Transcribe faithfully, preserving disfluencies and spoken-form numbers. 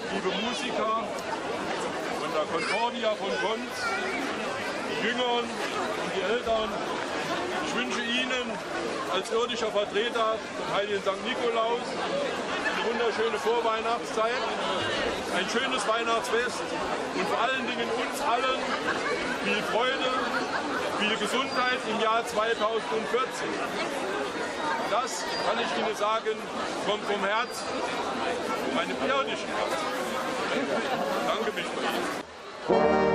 liebe Musiker von der Concordia von Konz, die Jüngeren und die Eltern. Ich wünsche Ihnen als irdischer Vertreter vom heiligen Sankt Nikolaus eine wunderschöne Vorweihnachtszeit, ein schönes Weihnachtsfest und vor allen Dingen uns allen viel Freude, viel Gesundheit im Jahr zweitausendvierzehn. Das kann ich Ihnen sagen, kommt vom Herz, meinem irdischen Herz. Danke mich bei Ihnen.